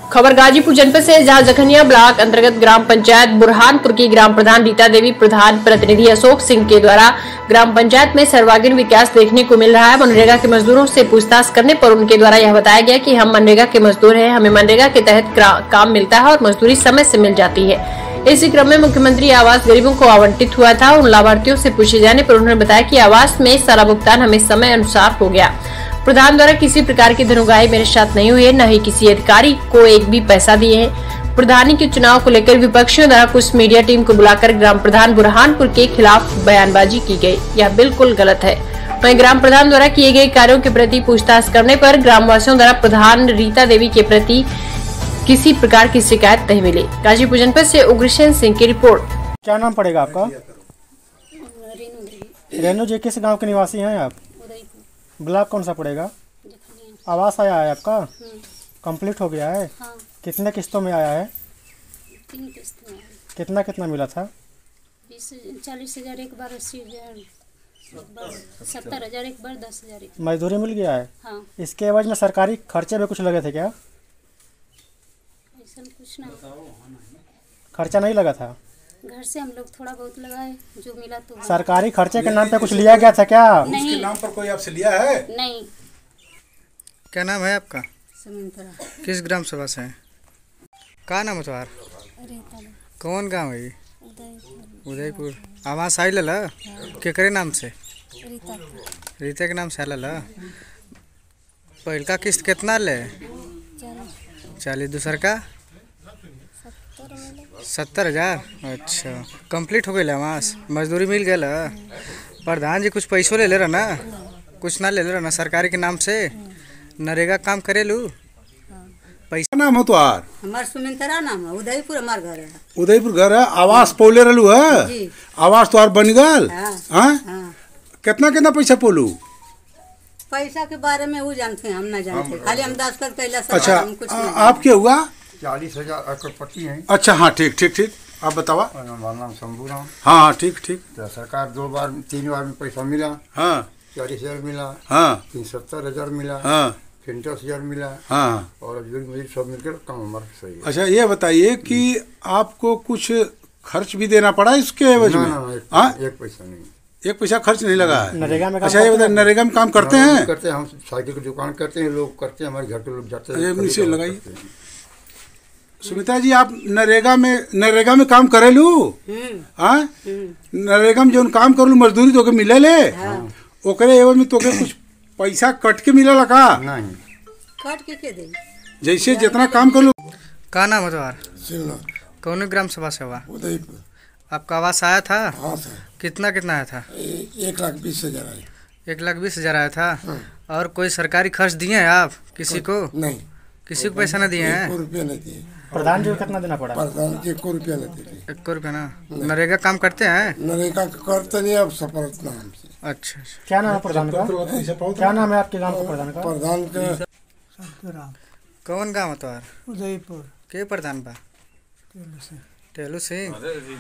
खबर गाजीपुर जनपद से, जहां जखनिया ब्लॉक अंतर्गत ग्राम पंचायत बुरहानपुर की ग्राम प्रधान रीता देवी, प्रधान प्रतिनिधि अशोक सिंह के द्वारा ग्राम पंचायत में सर्वांगीण विकास देखने को मिल रहा है। मनरेगा के मजदूरों से पूछताछ करने पर उनके द्वारा यह बताया गया कि हम मनरेगा के मजदूर हैं, हमें मनरेगा के तहत काम मिलता है और मजदूरी समय से मिल जाती है। इसी क्रम में मुख्यमंत्री आवास गरीबों को आवंटित हुआ था। उन लाभार्थियों से पूछे जाने पर उन्होंने बताया कि आवास में सारा भुगतान हमें समय अनुसार हो गया। प्रधान द्वारा किसी प्रकार की धनउगाही मेरे साथ नहीं हुई है, न ही किसी अधिकारी को एक भी पैसा दिए हैं। प्रधानी के चुनाव को लेकर विपक्षियों द्वारा कुछ मीडिया टीम को बुलाकर ग्राम प्रधान बुरहानपुर के खिलाफ बयानबाजी की गई। यह बिल्कुल गलत है। वहीं ग्राम प्रधान द्वारा किए गए कार्यों के प्रति पूछताछ करने पर ग्रामवासियों द्वारा प्रधान रीता देवी के प्रति किसी प्रकार की शिकायत नहीं मिली। गाजीपुर जनपद से उग्रसेन सिंह की रिपोर्ट। क्या नाम पड़ेगा आपका? रेणु जी। किस गांव के निवासी हैं आप? ब्लॉक कौन सा पड़ेगा? आवास आया है आपका? कंप्लीट हो गया है? हाँ। कितने किस्तों में आया है? 3 किस्त में। कितना कितना मिला था? 40,000 एक बार, 80,000 70,000 एक बार, 10,000 एक। मजदूरी मिल गया है? हाँ। इसके एवज में सरकारी खर्चे में कुछ लगे थे क्या? ऐसा कुछ ना, खर्चा नहीं लगा था? घर से हम लोग थोड़ा बहुत लगाए, जो मिला तो। सरकारी खर्चे के नाम पे कुछ लिया गया था क्या? नहीं। उसके नाम पर कोई आपसे लिया है? नहीं। क्या नाम है आपका? समंतरा। किस ग्राम सभा से हैं? का नाम है तुम्हारा? कौन गांव है? उदयपुर। आवास आई लला? केकरे नाम से? रीता के नाम से आला। पहल का किस्त कितना ले? 40। दूसर का 70,000। अच्छा, कंप्लीट हो गया आवास? मजदूरी मिल गया? प्रधान जी कुछ पैसों ले ले रहा ना? कुछ ना ले ले रहा ना सरकारी के नाम से? नरेगा काम करे लू? पैसा नाम हो तुम्हार? हमार सुमिंतरा नाम है। उदयपुर हमार घर है। उदयपुर घर है। आवास पोले रहलू है जी। आवास तुम्हार बन गल? हाँ। हाँ? कितना कितना पैसा पोलू? पैसा के बारे में वो जानते हैं, हम ना जानते। खाली हम 10 कर कैला। अच्छा, कुछ आप क्या हुआ? 40,000 एकड़ पट्टी है। अच्छा, हाँ, ठीक ठीक ठीक। आप बतावा। हमारा नाम शंभू राम। हाँ हाँ, ठीक ठीक। तो सरकार 3 बार में पैसा मिला। हाँ। 40,000 मिला। हाँ। फिर 70,000 मिला। हाँ। फिर 10,000 मिला। हाँ। और मजदूरी सब मिलकर काम हमारा सही है। अच्छा, ये बताइए कि आपको कुछ खर्च भी देना पड़ा इसके एवज में? एक पैसा नहीं। एक पैसा खर्च नहीं लगा है? नरेगा में? अच्छा, ये बताइए, नरेगा में काम करते हैं? करते हैं। हम साइकिल की दुकान करते हैं, लोग करते हैं, हमारे घर के लोग जाते हैं। नीचे लगाइए। सुमित्रा जी, आप नरेगा में काम करे लू? हाँ? नरेगा में जो काम कर लू मजदूरी तो मिले ले? ओकरे एवज में तो कुछ पैसा कट के मिला का? नहीं। काट के दे जैसे जितना काम कर लू। का नाम है तुम्हारा? कौन ग्राम सभा से हुआ? उदयपुर। आपका आवास आया था? हाँ सर। कितना कितना आया था? 1,20,000 आया। 1,20,000 आया था। और कोई सरकारी खर्च दिए हैं आप किसी को? नहीं। किसी को पैसा नहीं दिए हैं? 1 रुपया नहीं दिए। प्रधान जी को कितना देना पड़ा? प्रधान जी 1 रुपया नहीं दिए। 1 रुपया ना? नरेगा काम करते हैं? नरेगा करते नहीं, अब सफलत नाम से। अच्छा। क्या नाम है प्रधान का? क्या नाम है आपके गांव का प्रधान का? प्रधान का कौन गाँव है तुम्हारा? उदयपुर। के प्रधान बा? टेलू सिंह।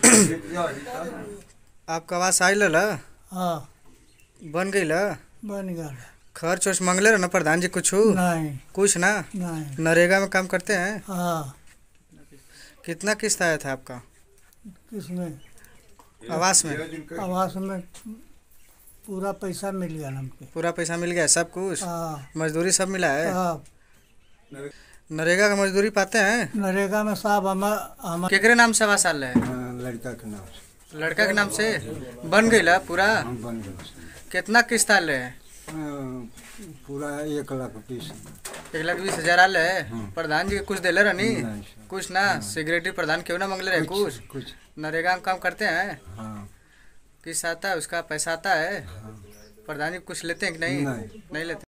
आपका आवास आई लला? हाँ। बन गई ला? बन गया। खर्च वर्च मांगले रहा ना प्रधान जी? कुछ नहीं। कुछ ना? नहीं। नरेगा में काम करते हैं? हाँ। कितना किस्त आया था आपका? किसमें? आवास में? आवास में पूरा पैसा मिल गया हमको। पूरा पैसा मिल गया सब कुछ? हाँ। मजदूरी सब मिला है? हाँ। नरेगा का मजदूरी पाते हैं? नरेगा में साहब हम केकरे नाम से आवास आल है? लड़का के नाम से। लड़का के नाम से बन गई ला पूरा? बन गया। कितना किस्त आल है? पूरा 1,20,000। 1,20,000 आल है। प्रधान जी के कुछ दिले रहनी? कुछ ना? सेक्रेटरी प्रधान क्यों ना मांगले रहे कुछ? नरेगा में काम करते हैं? किस्त आता है, उसका पैसा आता है? प्रधान जी कुछ लेते हैं कि नहीं? नहीं लेते।